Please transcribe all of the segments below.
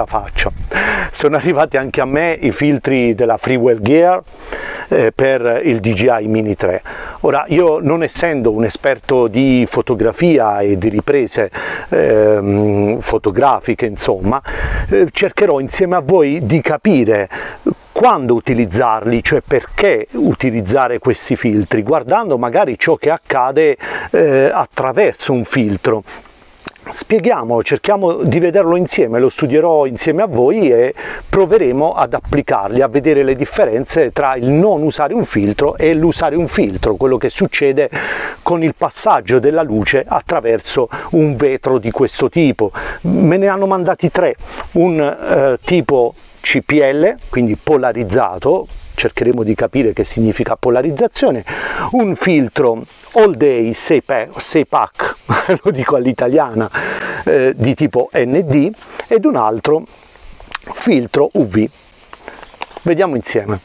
la faccia. Sono arrivati anche a me i filtri della Freewell Gear per il DJI Mini 3. Ora, io non essendo un esperto di fotografia e di riprese fotografiche, insomma, cercherò insieme a voi di capire quando utilizzarli, cioè perché utilizzare questi filtri, guardando magari ciò che accade attraverso un filtro. Cerchiamo di vederlo insieme, lo studierò insieme a voi e proveremo ad applicarli, a vedere le differenze tra il non usare un filtro e l'usare un filtro, quello che succede con il passaggio della luce attraverso un vetro di questo tipo. Me ne hanno mandati 3, un tipo CPL, quindi polarizzato, cercheremo di capire che significa polarizzazione, un filtro all day 6 pack, lo dico all'italiana, di tipo ND, ed un altro filtro UV. Vediamo insieme.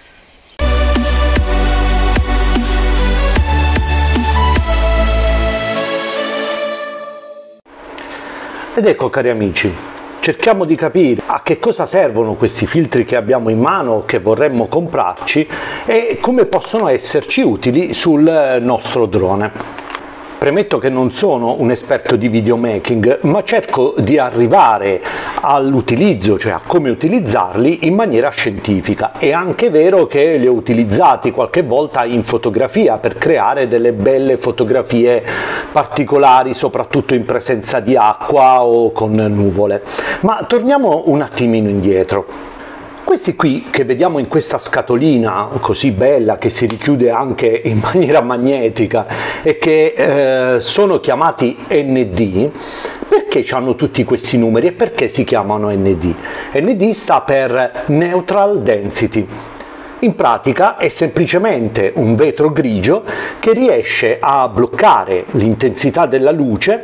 Ed ecco, cari amici, cerchiamo di capire a che cosa servono questi filtri che abbiamo in mano, che vorremmo comprarci, e come possono esserci utili sul nostro drone. Premetto che non sono un esperto di videomaking, ma cerco di arrivare all'utilizzo, cioè a come utilizzarli in maniera scientifica. È anche vero che li ho utilizzati qualche volta in fotografia per creare delle belle fotografie particolari, soprattutto in presenza di acqua o con nuvole. Ma torniamo un attimino indietro. Questi qui che vediamo in questa scatolina così bella, che si richiude anche in maniera magnetica e che sono chiamati ND, perché hanno tutti questi numeri e perché si chiamano ND? ND sta per Neutral Density. In pratica è semplicemente un vetro grigio che riesce a bloccare l'intensità della luce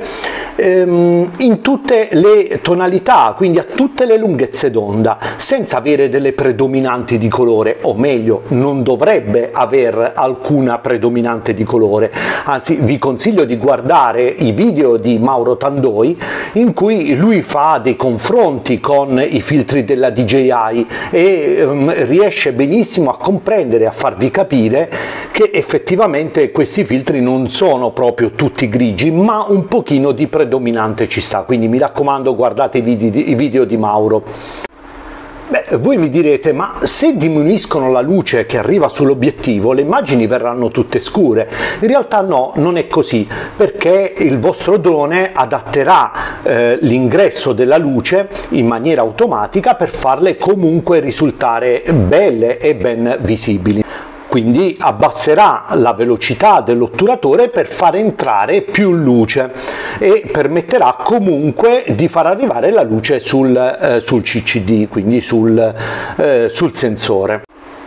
in tutte le tonalità, quindi a tutte le lunghezze d'onda, senza avere delle predominanti di colore, o meglio, non dovrebbe aver alcuna predominante di colore. Anzi, vi consiglio di guardare i video di Mauro Tandoi in cui lui fa dei confronti con i filtri della DJI e riesce benissimo a comprendere, a farvi capire che effettivamente questi filtri non sono proprio tutti grigi, ma un pochino di predominante ci sta. Quindi mi raccomando, guardate i video di Mauro. Beh, voi mi direte, ma se diminuiscono la luce che arriva sull'obiettivo, le immagini verranno tutte scure. In realtà no, non è così, perché il vostro drone adatterà l'ingresso della luce in maniera automatica per farle comunque risultare belle e ben visibili. Quindi abbasserà la velocità dell'otturatore per far entrare più luce e permetterà comunque di far arrivare la luce sul CCD, quindi sul sensore.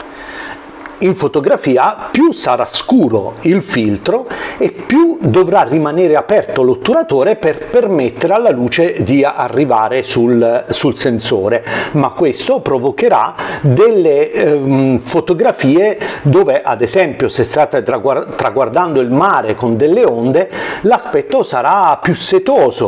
In fotografia più sarà scuro il filtro e più dovrà rimanere aperto l'otturatore per permettere alla luce di arrivare sul sensore, ma questo provocherà delle fotografie dove, ad esempio, se state traguardando il mare con delle onde, l'aspetto sarà più setoso.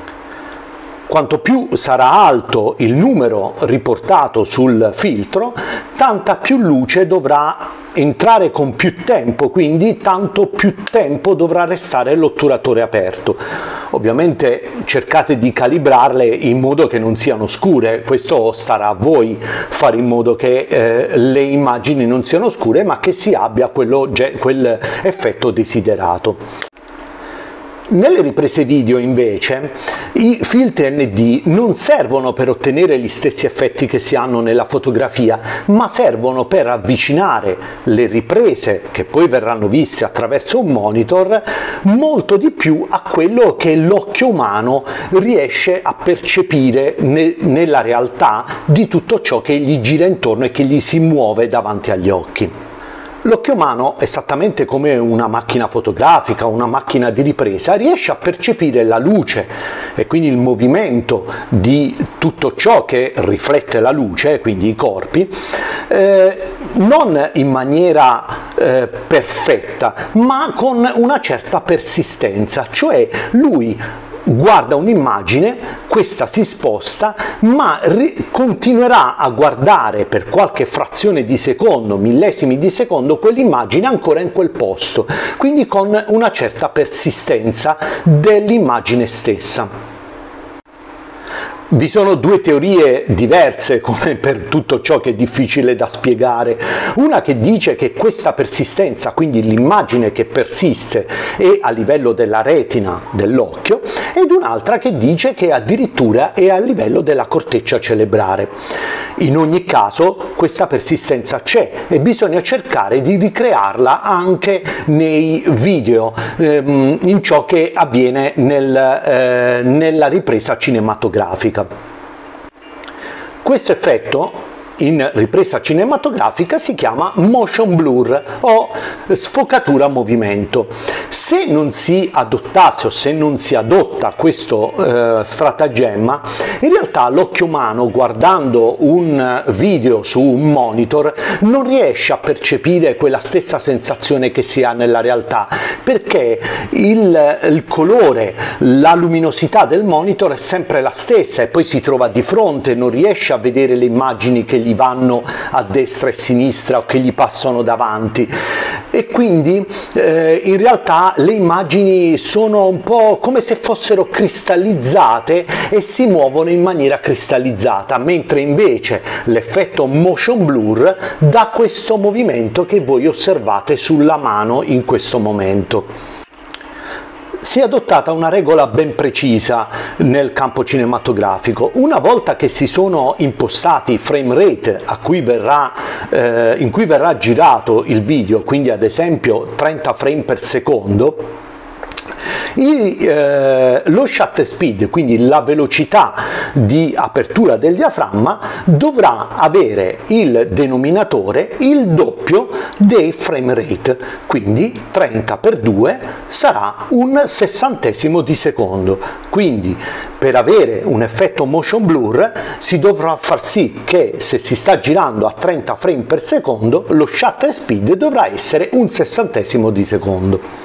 Quanto più sarà alto il numero riportato sul filtro, tanta più luce dovrà entrare con più tempo, quindi tanto più tempo dovrà restare l'otturatore aperto. Ovviamente cercate di calibrarle in modo che non siano scure, questo starà a voi fare in modo che le immagini non siano scure, ma che si abbia quell'effetto desiderato. Nelle riprese video invece i filtri ND non servono per ottenere gli stessi effetti che si hanno nella fotografia, ma servono per avvicinare le riprese che poi verranno viste attraverso un monitor molto di più a quello che l'occhio umano riesce a percepire nella realtà di tutto ciò che gli gira intorno e che gli si muove davanti agli occhi. L'occhio umano, esattamente come una macchina fotografica, una macchina di ripresa, riesce a percepire la luce e quindi il movimento di tutto ciò che riflette la luce, quindi i corpi, non in maniera perfetta, ma con una certa persistenza, cioè lui guarda un'immagine, questa si sposta, ma continuerà a guardare per qualche frazione di secondo, millesimi di secondo, quell'immagine ancora in quel posto, quindi con una certa persistenza dell'immagine stessa. Vi sono due teorie diverse, come per tutto ciò che è difficile da spiegare. Una che dice che questa persistenza, quindi l'immagine che persiste, è a livello della retina dell'occhio, ed un'altra che dice che addirittura è a livello della corteccia cerebrale. In ogni caso questa persistenza c'è e bisogna cercare di ricrearla anche nei video, in ciò che avviene nella ripresa cinematografica. Questo effetto in ripresa cinematografica si chiama motion blur o sfocatura a movimento. Se non si adottasse o se non si adotta questo stratagemma, in realtà l'occhio umano, guardando un video su un monitor, non riesce a percepire quella stessa sensazione che si ha nella realtà, perché il colore, la luminosità del monitor è sempre la stessa e poi si trova di fronte, non riesce a vedere le immagini che gli vanno a destra e a sinistra o che gli passano davanti, e quindi in realtà le immagini sono un po' come se fossero cristallizzate e si muovono in maniera cristallizzata, mentre invece l'effetto motion blur dà questo movimento che voi osservate sulla mano in questo momento. Si è adottata una regola ben precisa nel campo cinematografico. Una volta che si sono impostati i frame rate in cui verrà girato il video, quindi ad esempio 30 frame per secondo, lo shutter speed, quindi la velocità di apertura del diaframma, dovrà avere il denominatore il doppio dei frame rate, quindi 30 per 2 sarà un sessantesimo di secondo. Quindi per avere un effetto motion blur si dovrà far sì che, se si sta girando a 30 frame per secondo, lo shutter speed dovrà essere un sessantesimo di secondo.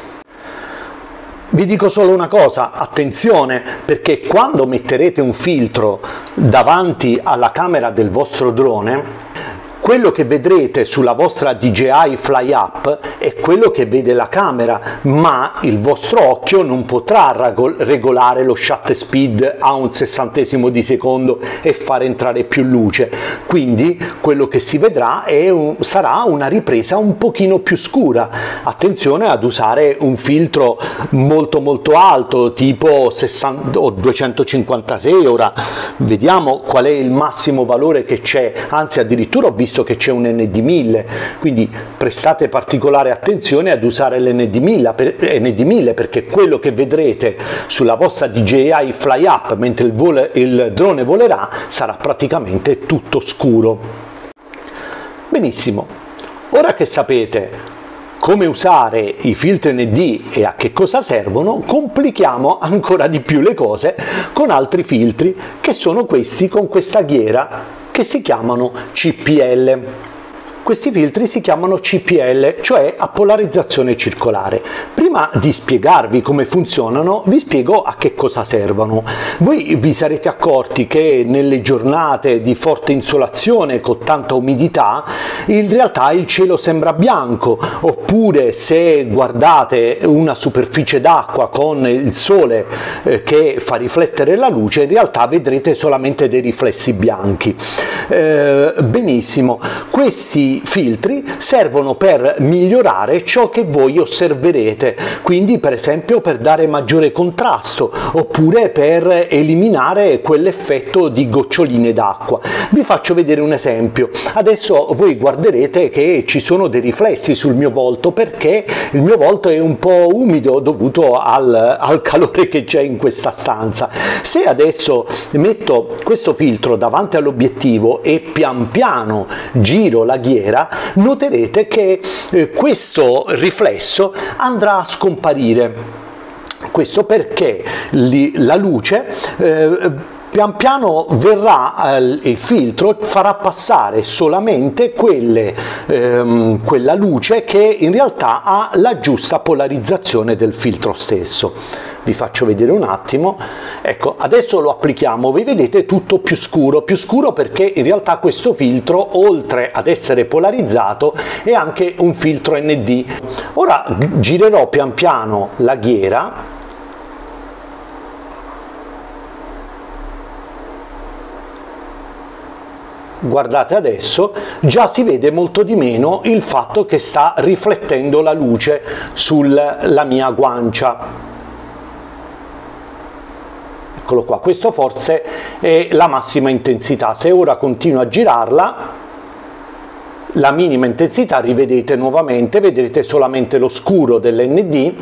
Vi dico solo una cosa, attenzione, perché quando metterete un filtro davanti alla camera del vostro drone, quello che vedrete sulla vostra DJI Fly Up è quello che vede la camera, ma il vostro occhio non potrà regolare lo shutter speed a un sessantesimo di secondo e far entrare più luce, quindi quello che si vedrà sarà una ripresa un pochino più scura. Attenzione ad usare un filtro molto alto, tipo 60 o 256, ora vediamo qual è il massimo valore che c'è, anzi addirittura ho visto che c'è un ND1000, quindi prestate particolare attenzione ad usare l'ND1000 perché quello che vedrete sulla vostra DJI Fly Up mentre il drone volerà sarà praticamente tutto scuro. Benissimo, ora che sapete come usare i filtri ND e a che cosa servono, complichiamo ancora di più le cose con altri filtri, che sono questi con questa ghiera che si chiamano CPL. Questi filtri si chiamano CPL, cioè a polarizzazione circolare. Prima di spiegarvi come funzionano, vi spiego a che cosa servono. Voi vi sarete accorti che nelle giornate di forte insolazione con tanta umidità, in realtà il cielo sembra bianco, oppure se guardate una superficie d'acqua con il sole che fa riflettere la luce, in realtà vedrete solamente dei riflessi bianchi. Benissimo, questi filtri servono per migliorare ciò che voi osserverete, quindi per esempio per dare maggiore contrasto oppure per eliminare quell'effetto di goccioline d'acqua. Vi faccio vedere un esempio. Adesso voi guarderete che ci sono dei riflessi sul mio volto perché il mio volto è un po' umido dovuto al calore che c'è in questa stanza. Se adesso metto questo filtro davanti all'obiettivo e pian piano giro la ghiera, noterete che questo riflesso andrà a scomparire. Questo perché la luce pian piano verrà il filtro farà passare solamente quella luce che in realtà ha la giusta polarizzazione del filtro stesso. Vi faccio vedere un attimo. Ecco, adesso lo applichiamo, vi vedete tutto più scuro perché in realtà questo filtro, oltre ad essere polarizzato, è anche un filtro ND. Ora girerò pian piano la ghiera. Guardate adesso, già si vede molto di meno il fatto che sta riflettendo la luce sulla mia guancia. Eccolo qua, questo forse è la massima intensità. Se ora continuo a girarla, la minima intensità, rivedete nuovamente, vedrete solamente lo scuro dell'ND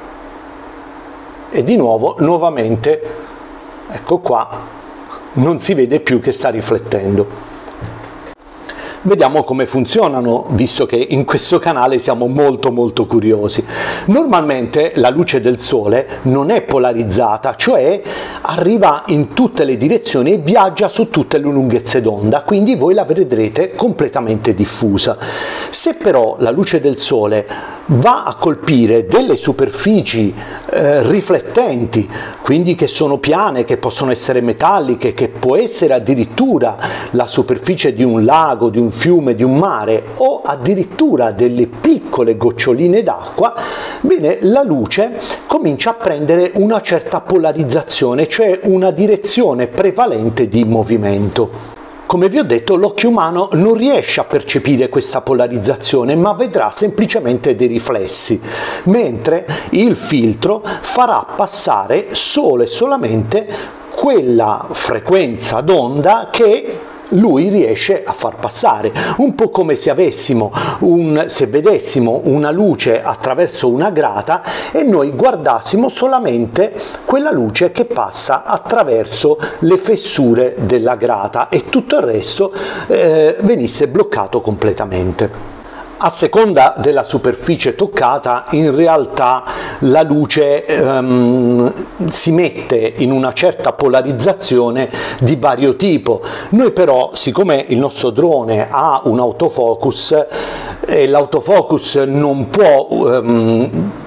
e di nuovo, nuovamente, ecco qua, non si vede più che sta riflettendo. Vediamo come funzionano, visto che in questo canale siamo molto curiosi. Normalmente la luce del sole non è polarizzata, cioè arriva in tutte le direzioni e viaggia su tutte le lunghezze d'onda, quindi voi la vedrete completamente diffusa. Se però la luce del sole va a colpire delle superfici riflettenti, quindi che sono piane, che possono essere metalliche, che può essere addirittura la superficie di un lago, di un fiume, di un mare, o addirittura delle piccole goccioline d'acqua, bene, la luce comincia a prendere una certa polarizzazione, cioè una direzione prevalente di movimento. Come vi ho detto, l'occhio umano non riesce a percepire questa polarizzazione, ma vedrà semplicemente dei riflessi, mentre il filtro farà passare solo e solamente quella frequenza d'onda che lui riesce a far passare, un po' come se vedessimo una luce attraverso una grata e noi guardassimo solamente quella luce che passa attraverso le fessure della grata e tutto il resto venisse bloccato completamente. A seconda della superficie toccata, in realtà la luce si mette in una certa polarizzazione di vario tipo. Noi però, siccome il nostro drone ha un autofocus e l'autofocus non può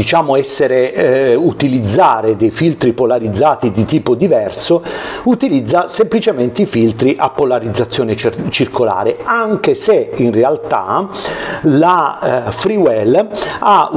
utilizzare dei filtri polarizzati di tipo diverso, utilizza semplicemente i filtri a polarizzazione circolare, anche se in realtà la Freewell ha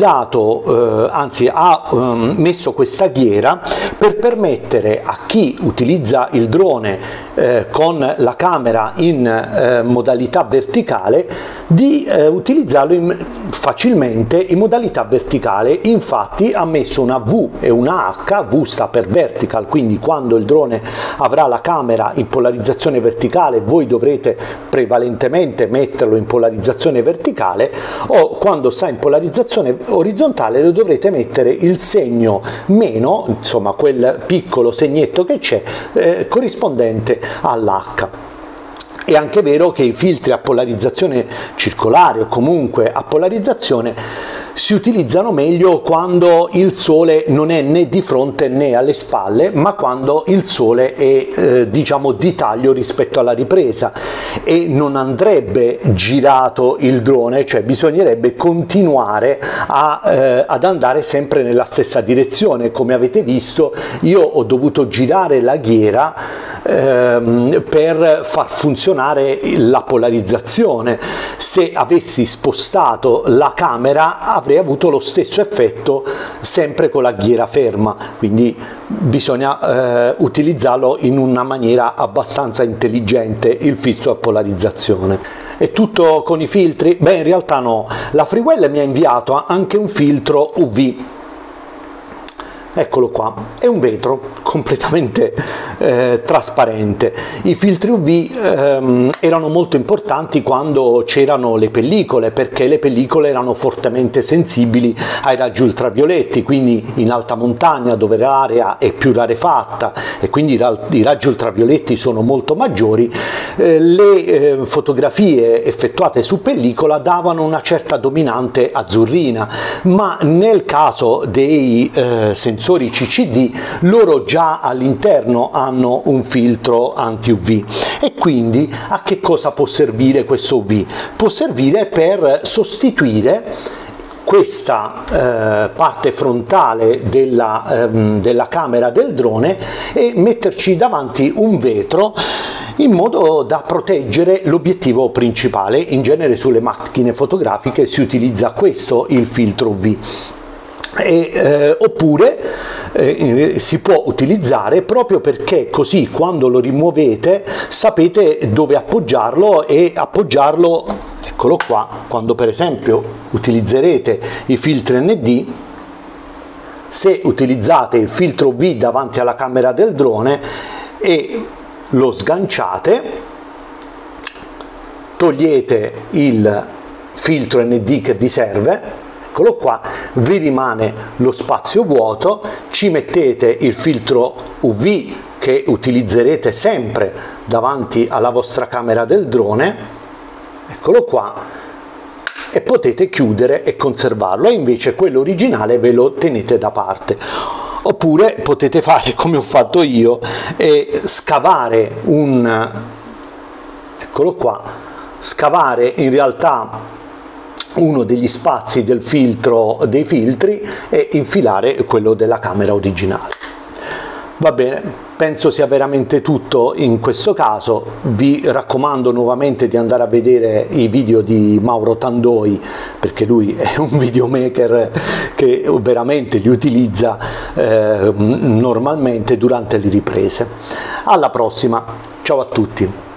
messo questa ghiera per permettere a chi utilizza il drone con la camera in modalità verticale di utilizzarlo facilmente in modalità verticale. Infatti ha messo una V e una H. V sta per vertical, quindi quando il drone avrà la camera in polarizzazione verticale voi dovrete prevalentemente metterlo in polarizzazione verticale, o quando sta in polarizzazione orizzontale lo dovrete mettere il segno meno, insomma quel piccolo segnetto che c'è corrispondente all'H. È anche vero che i filtri a polarizzazione circolare o comunque a polarizzazione si utilizzano meglio quando il sole non è né di fronte né alle spalle, ma quando il sole è di taglio rispetto alla ripresa e non andrebbe girato il drone, cioè bisognerebbe continuare ad andare sempre nella stessa direzione. Come avete visto, io ho dovuto girare la ghiera per far funzionare la polarizzazione. Se avessi spostato la camera avrei avuto lo stesso effetto sempre con la ghiera ferma, quindi bisogna utilizzarlo in una maniera abbastanza intelligente il filtro a polarizzazione. È tutto con i filtri? Beh, in realtà no, la Freewell mi ha inviato anche un filtro UV. Eccolo qua, è un vetro completamente trasparente. I filtri UV erano molto importanti quando c'erano le pellicole, perché le pellicole erano fortemente sensibili ai raggi ultravioletti, quindi in alta montagna dove l'area è più rarefatta e quindi i raggi ultravioletti sono molto maggiori, le fotografie effettuate su pellicola davano una certa dominante azzurrina, ma nel caso dei sensori sensori CCD, loro già all'interno hanno un filtro anti-UV. E quindi a che cosa può servire questo UV? Può servire per sostituire questa parte frontale della camera del drone e metterci davanti un vetro in modo da proteggere l'obiettivo principale. In genere sulle macchine fotografiche si utilizza questo, il filtro UV. Oppure si può utilizzare proprio perché così quando lo rimuovete sapete dove appoggiarlo, e appoggiarlo, eccolo qua, quando per esempio utilizzerete i filtri ND. Se utilizzate il filtro UV davanti alla camera del drone e lo sganciate, togliete il filtro ND che vi serve, eccolo qua, vi rimane lo spazio vuoto, ci mettete il filtro UV che utilizzerete sempre davanti alla vostra camera del drone, eccolo qua, e potete chiudere e conservarlo, e invece quello originale ve lo tenete da parte. Oppure potete fare come ho fatto io e scavare eccolo qua, scavare in realtà uno degli spazi del filtro, dei filtri, e infilare quello della camera originale. Va bene, penso sia veramente tutto in questo caso. Vi raccomando nuovamente di andare a vedere i video di Mauro Tandoi, perché lui è un videomaker che veramente li utilizza normalmente durante le riprese. Alla prossima, ciao a tutti!